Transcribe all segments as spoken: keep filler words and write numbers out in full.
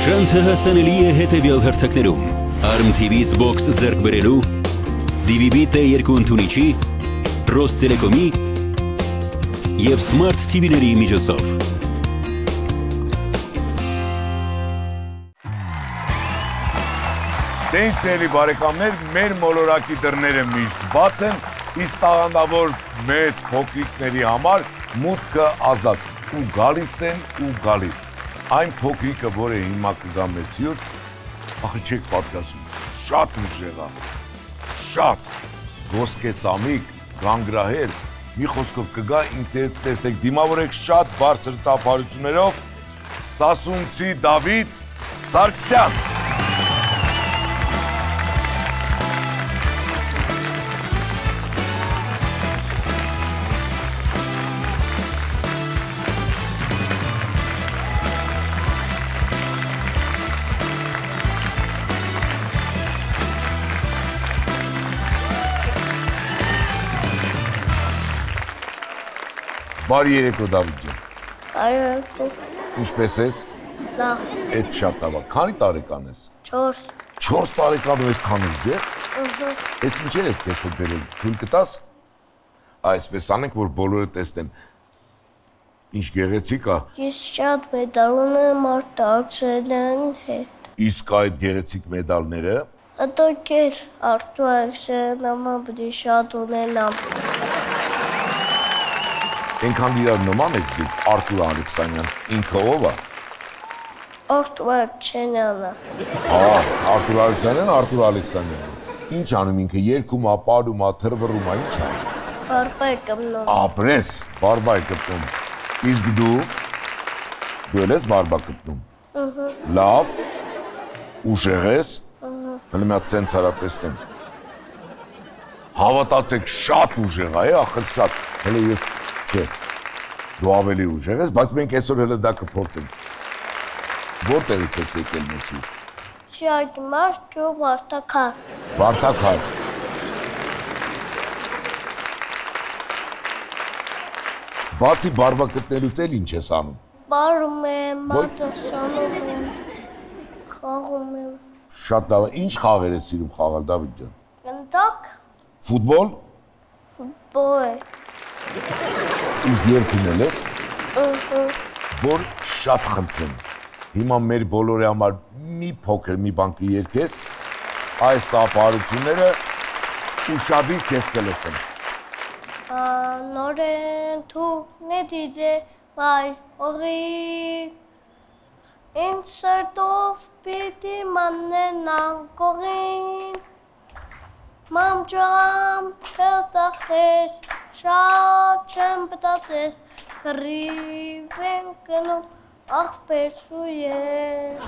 Շանթը հասանելի է հետևյալ հարթակներում. Arm T V Box ձեռք բերելու, D V B T two ընդունիչի, Ռոստելեկոմի և Smart T V-ների միջոցով։ Դեն սիրելի բարեկամներ, մեր մոլորակի դռները միշտ բաց են, իսկ տաղանդավոր մեծ փոքրիկների համար մուտքը ազատ ու գալիս են ու գալիս։ Այն փոքրիկը, որը հիմա կգա մեզ հյուր, ախր չեք պատկասում, շատ ուժեղ է, շատ ոսկե ծամիկ, գանգրահեր, մի խոսքով կգա ինքներդ տեսնեք, դիմավորեք շատ բարձր ծափարություններով Սասունցի Դավիթ Սարգսյան։ Բարի երեկո Դավիթ ջան։ Բարի երեկո։ Ինչպես ես։ Լավ։ Էդ շատ լավ է։ Քանի տարեկան ես։ Չորս։ Չորս տարեկանում ես քան ուժեղ։ Ըհը։ Էս ինչեր ես քեզ հետ բերել։ Թույլ կտաս։ Այսպես անենք, որ բոլորը տեսնեն։ Ինչ գեղեցիկ է։ Ես շատ մեդալ ունեմ արտադրության հետ։ Իսկ այդ գեղեցիկ մեդալները։ Հետո քեզ Արտուր Ալեքսանյանը բդի շատ ունենամ։ Ենքան իրար նման եք դուք Արտուր Ալեքսանյան, ինքը ով է։ Արտուր Ալեքսանյանը։ Հա, Արտուր Ալեքսանյան, Արտուր Ալեքսանյան։ Ինչ անում ինքը, երգում է, պարում է, թռվռում է, ինչ անում։ Բարբայ կպնում։ Ապրես, բարբայ կպնում։ Իսկ դու դու ես բարբա կպնում։ Ըհը։ Լավ։ Ուժեղ ես։ Ըհը։ Հələ մի հատ ցենց արա տեսնեմ։ Հավատացեք, շատ ուժեղ է, ախր շատ։ Հələ ես չէ։ Դու ավելի ուժեղ ես, բայց մենք այսօր հələ դա կփորձենք։ Որտեղից ես եկել մեզ հյուր։ Շիակի մարդ ու Վարդաքար։ Վարդաքար։ Բացի բարբա գտնելուց էլ ինչ ես անում։ Բարում եմ, մարդասանում եմ, խաղում եմ։ Շատ լավ է, ինչ խաղեր ես սիրում խաղալ Դավիթ ջան։ Ընտակ։ Ֆուտբոլ։ Ֆուտբոլ։ Իսկ երգում ես։ Ըհը։ Որ շատ խնդրեմ։ Հիմա մեր բոլորի համար մի փոքր մի բան կերգես, այս ծափարությունները ուշադիր քեզ կլսեմ։ Նորեն թուքն է դիդե մայր օղի, ինձ սրտով պիտի մանենան կողին, մամ ջամ չտախես, շատ չեմ պտացես, կռիվ են կնում աղբերս ու ես։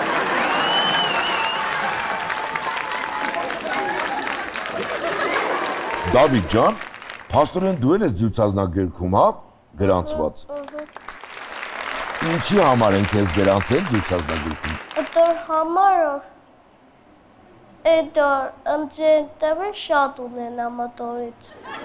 Դավիթ ջան, փաստորեն դու ես ձյուցազնագրքում, հա, գրանցված։ Ինչի համար են քեզ գրանցել ձյուցազնագրքում։ Այդոր համար Էդոր ընձենտավը շատ ունենամ ատորից։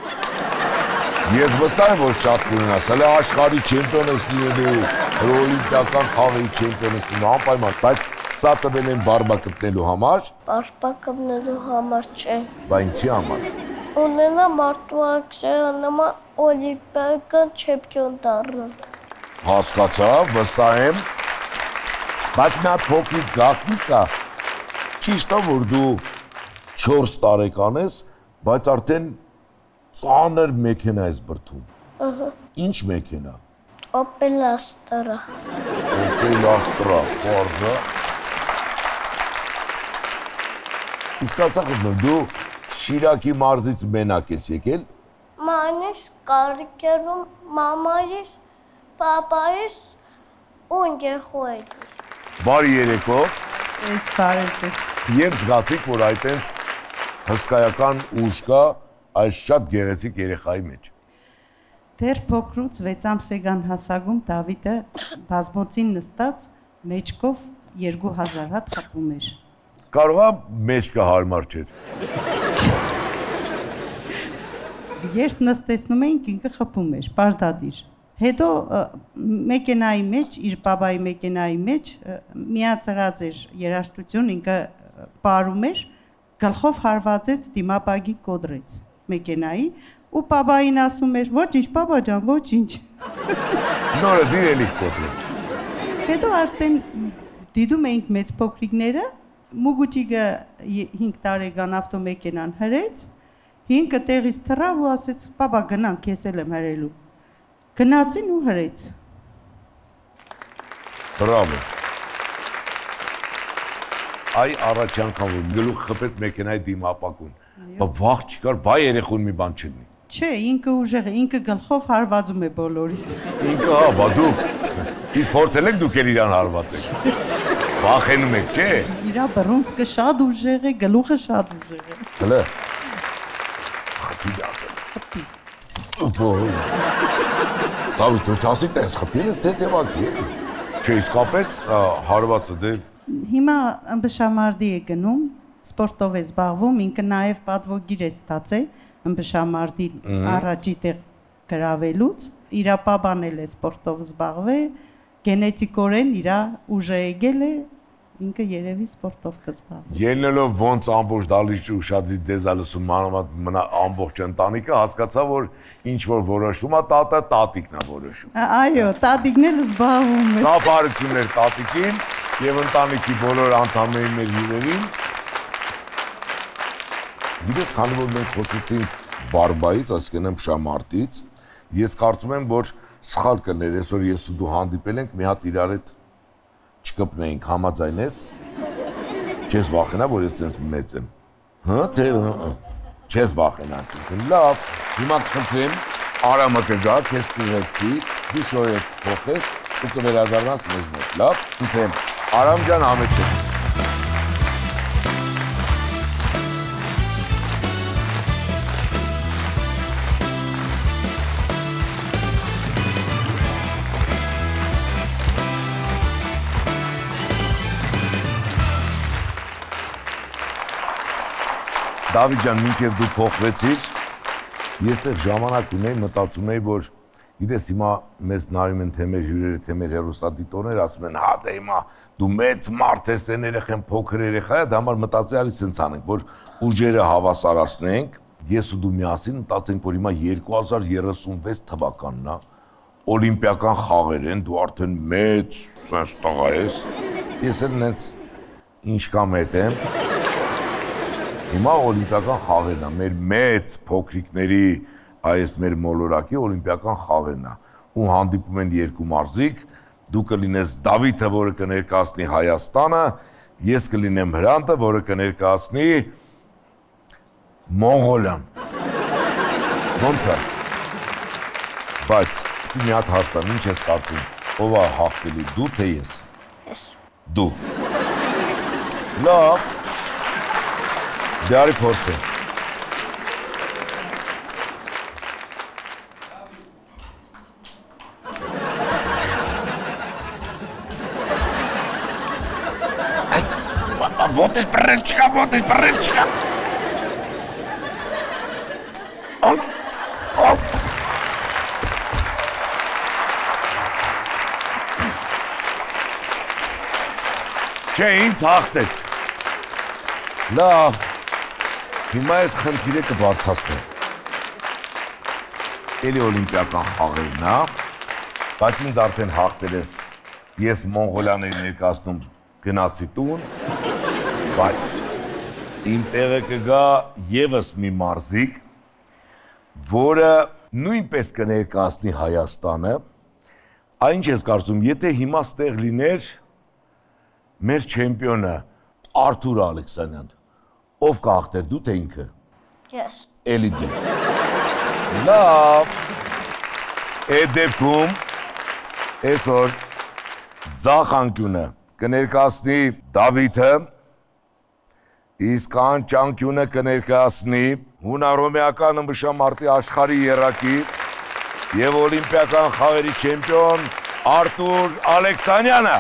Ես վստահ եմ, որ շատ կունենաս, հələ աշխարհի չեմպիոն ես լինելու, օլիմպիական խաղերի չեմպիոն ես լինելու, անպայման, բայց սա տվել են բարբա կպնելու համար։ Բարբա կպնելու համար չէ։ Բա ինչի համար։ Ունենամ Արտուր Ալեքսանյանը օլիմպիական չեմպիոն դառնամ։ Հասկացա, վստահ եմ, բայց մի հատ փոքրիկ գաղտնիք կա, ճիշտ է, որ դու չորս տարեկան ես, բայց արդեն ծանր մեքենա ես բրդում։ Ըհը։ Ինչ մեքենա։ Opel Astra։ Opel Astra, պարզա։ Իսկ ասա խնդրեմ, դու Շիրակի մարզից մենակ ես եկել։ Մանիս, կարիքերում, մամայիս, պապայիս ու ընկերխոյիս։ Բարի երեկո։ Ես բարեցես։ Երբ զգացիք, որ այդենց հսկայական ուժ կա այս շատ գեղեցիկ երեխայի մեջ։ Դեռ փոքրուց վեց ամսեգան հասակում Դավիթը բազմոցին նստած մեջքով երկու հազար հատ խփում էր։ Կարող է մեջքը հարմար չէր։ Երբ նստեցնում էինք ինքը խփում էր, պարտադիր։ Հետո մեքենայի մեջ, իր պապայի մեքենայի մեջ միացրած էր երաժշտություն, ինքը պարում էր, գլխով հարվածեց դիմապագին կոտրեց մեքենայի ու պապային ասում էր, ոչինչ, պապա ջան, ոչինչ։ Նորը դիրելիք կոտրել։ Հետո արդեն դիդում էինք մեծ փոքրիկները, Մուգուտիգը հինգ տարեկան ավտոմեքենան հրեց, հինգը տեղից թռավ ու ասեց, պապա գնանք, ես էլ եմ հրելու։ Գնացին ու հրեց։ Բրավո։ Այ առաջ անգամ որ գլուխ խփեց մեքենայի դիմապակուն։ Բա վաղ չկար, բայ երեխուն մի բան չլինի։ Չէ, ինքը ուժեղ է, ինքը գլխով հարվածում է բոլորիս։ Ինքը հա, բա դուք իսկ փորձել եք դուք էլ իրան հարվածել։ Վախենում եք, չէ։ Իրա բռունցքը շատ ուժեղ է, գլուխը շատ ուժեղ է։ Հələ։ Խփի դարձել։ Խփի։ Դավիթ, դու չասի տես խփին ես թե տևակի։ Չէ, իսկապես հարվածը դե։ Հիմա ըմբշամարդի է գնում, սպորտով է զբաղվում, ինքը նաև պատվոգիր է ստացել ըմբշամարդի առաջի տեղ գրավելուց, իրա պապան էլ է սպորտով զբաղվել, գենետիկորեն իրա ուժը եկել է, ինքը երևի սպորտով կզբաղվի։ Ելնելով ոնց ամբողջ դալիճ ուշադրից դեզա լսում մանավանդ ամբողջ ընտանիքը հասկացա, որ ինչ որ որոշում է տատը, տատիկն է որոշում։ Այո, տատիկն էլ զբաղվում է։ Ծափարություններ տատիկին եւ ընտանիքի բոլոր անդամներին մեր հյուրերին։ Գիտես, քանի որ մենք խոսեցինք բարբայից, այսինքն ըմբշամարտից, ես կարծում եմ, որ սխալ կներ, այսօր ես ու դու հանդիպել ենք, մի հատ իրար հետ չկպնեինք, համաձայնես, չես վախենա, որ ես տենց մեծ եմ, հը, թե, չես վախենա, այսինքն, լավ, հիմա կխնդրեմ, Արամը կգա, քեզ կուղեկցի, դու շոյը փոխես ու կվերադառնաս մեզ մոտ, լավ, խնդրեմ, Արամ ջան, համեցեք։ Դավիթ ջան, մինչև դու փոխվեցիր, ես տեղ ժամանակ ունեի, մտածում էի, որ գիտես հիմա մեզ նայում են թե մեր հյուրերը, թե մեր հեռուստադիտողները, ասում են, հա դե հիմա դու մեծ մարդ ես, այն երեխան փոքր երեխա է, դա համար մտածի արի սենց անենք, որ ուժերը հավասարացնենք, ես ու դու միասին մտածենք, որ հիմա երկու հազար երեսունվեց թվականն է, օլիմպիական խաղեր են, դու արդեն մեծ սենց տղա ես, ես էլ նենց ինչ կամ հետ եմ, հիմա օլիմպիական խաղերն է, մեր մեծ փոքրիկների, այս մեր մոլորակի օլիմպիական խաղերն է, ու հանդիպում են երկու մարզիկ, դու կլինես Դավիթը, որը կներկայացնի Հայաստանը, ես կլինեմ Հրանտը, որը կներկայացնի Մոնղոլիան։ Ոնց է։ Բայց մի հատ հարց տամ, ինչ ես կարծում, ով է հաղթելու, դու թե ես։ Ես։ Դու։ Լավ։ Դե արի փորձեմ։ Вот из прыжка, вот из прыжка. Оп, оп. Չէ, ինձ հաղթեց։ Լավ, հիմա ես խնդիրը կբարդացնեմ։ Էլի օլիմպիական խաղերն է, բայց ինձ արդեն հաղթել ես, ես Մոնղոլիաների ներկայացնում գնացի տուն, բայց իմ տեղը կգա ևս մի մարզիկ, որը նույնպես կներկայացնի Հայաստանը, այն ինչ ես կարծում, եթե հիմա ստեղ լիներ մեր չեմպիոնը Արթուր Ալեքսանյան, ով կհաղթեր, դու թե ինքը։ Ես։ Էլի դու։ Լավ։ Այդ դեպքում այսօր ձախ անկյունը կներկայացնի Դավիթը, իսկ անջ անկյունը կներկայացնի հունարոմեական ըմբշամարտի աշխարհի եռակի եւ օլիմպիական խաղերի չեմպիոն Արթուր Ալեքսանյանը։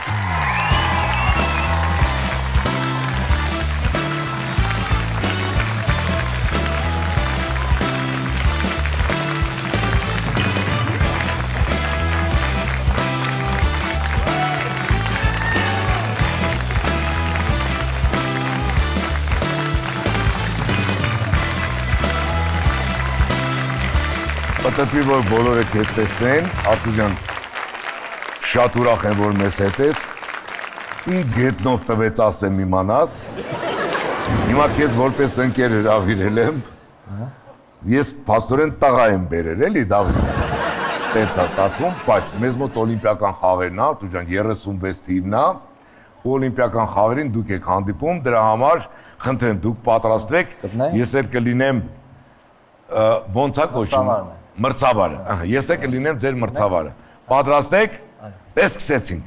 Կտրպի, որ բոլորը քեզ տեսնեն, Արտուր ջան, շատ ուրախ եմ, որ մեզ հետ ես, ինձ գետնով տվեց ասեմ իմանաս, հիմա քեզ որպես ընկեր հրավիրել եմ, ես փաստորեն տղա եմ բերել, էլի Դավիթ, տենց է ստացվում, բայց մեզ մոտ օլիմպիական խաղերն է, Արտուր ջան, երեսունվեց թիվն է, օլիմպիական խաղերին դուք եք հանդիպում, դրա համար խնդրեմ դուք պատրաստվեք, ես էլ կլինեմ ոնց է կոչում, մրցավարը, ես էլ կլինեմ ձեր մրցավարը, պատրաստեք, տես սկսեցինք։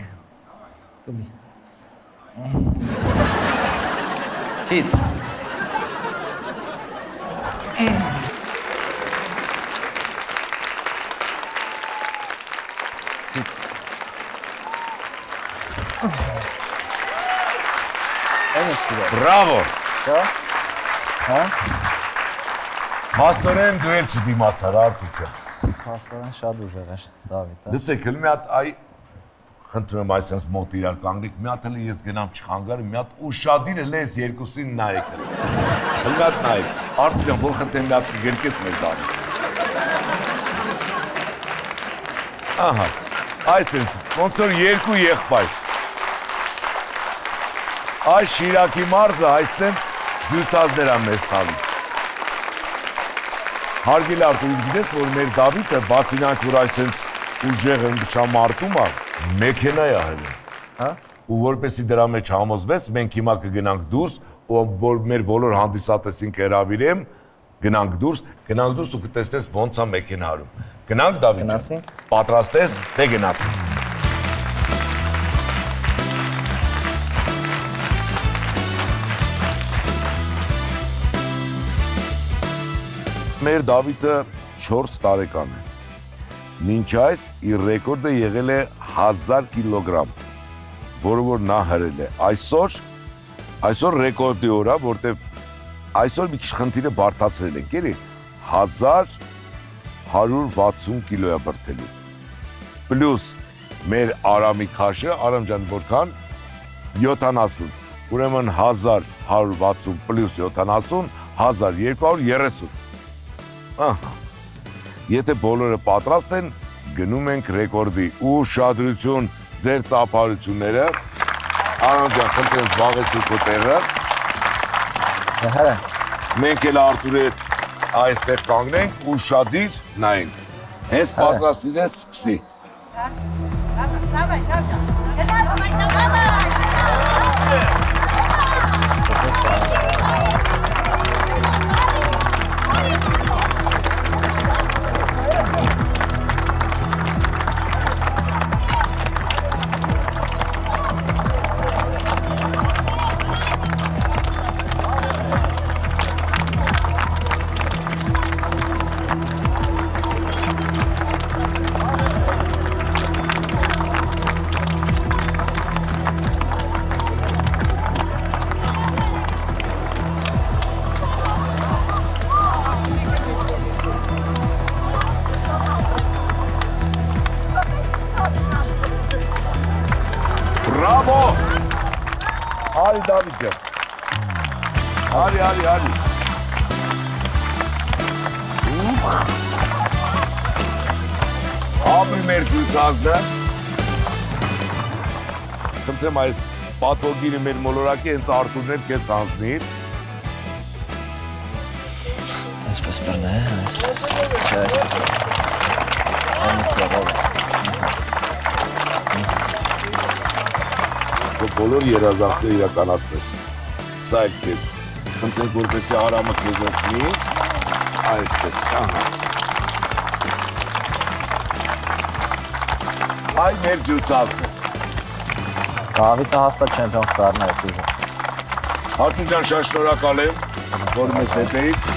Քիչ։ Բրավո։ Հա։ Փաստորեն դու էլ չդիմացար Արտուր ջան։ Փաստորեն շատ ուժեղ է Դավիթը։ Լսեք, մի հատ այ խնդրում եմ այսպես մոտ իրար կանգնեք, մի հատ էլ ես գնամ չխանգարեմ, մի հատ ուշադիր էլ ես երկուսին նայեք։ Մի հատ նայեք։ Արտուր ջան, որ խնդրեմ մի հատ գրկես մեր դառը։ Ահա։ Այսինքն, ոնց որ երկու եղբայր։ Այս Շիրակի մարզը այսպես ձյուծածներ է մեզ տալիս։ Հարգելի Արտուր, գիտես, որ մեր Դավիթը բացի նրանից, որ այսպես ուժեղ նշամարտում է, մեքենա է հելում։ Հա։ Ու որպեսզի դրա մեջ համոզվես, մենք հիմա կգնանք դուրս, ու որ մեր բոլոր հանդիսատեսին կհրավիրեմ, գնանք դուրս, գնանք դուրս ու կտեսնես ոնց է մեքենա արում։ Գնանք Դավիթ ջան։ Պատրաստ ես, դե գնացինք։ Մեր Դավիթը չորս տարեկան է, մինչ այս իր ռեկորդը եղել է հազար կիլոգրամ, որը որ նա հրել է, այսօր, այսօր ռեկորդի օր է, որտև այսօր մի քիչ խնդիրը բարդացրել ենք, էլի, հազար հարյուր վաթսուն կիլո է բրդելու, պլյուս մեր Արամի քաշը, Արամ ջան որքան, յոթանասուն, ուրեմն հազար հարյուր վաթսուն պլյուս յոթանասուն, հազար երկու հարյուր երեսուն, Ահա, եթե բոլորը պատրաստ են, գնում ենք ռեկորդի ու շադրություն ձեր ծափարությունները, Արամ ջան, խնդրեմ զբաղեցու քո տեղը, մենք էլ Արտուրի հետ այստեղ կանգնենք ու շադիր նայենք, հենց պատրաստին ես սկսի։ Bravo! Hadi David ջան։ Hadi, hadi, hadi։ Ապրի մեր ձյուծածը։ Խնդրեմ այս պատվոգիրը մեր մոլորակի հենց Արտուրն էլ քեզ հանձնիր։ Այսպես բռնե, այսպես, չէ, այսպես, այսպես։ Ամիս ծավալ է։ Բոլոր երազանքները իրականացնես, սա էլ քեզ, խնդրենք որպեսզի Արամը քեզ օգնի, այսպես, ահա։ Այ մեր ջուծածն է։ Դավիթը հաստատ չեմպիոն կդառնա այս ուժը։ Արտուր ջան, շատ շնորհակալ եմ, որ մեզ հետ էիք։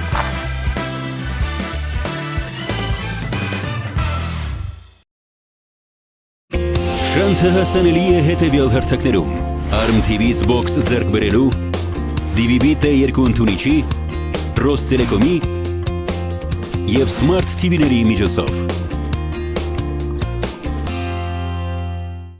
Շանթը հասանելի է հետևյալ հերթակներում, Arm T V Box ձեռք բերելու, D V B T երկու ընդունիչի, Ռոստելեկոմի և Smart T V-ների միջոցով։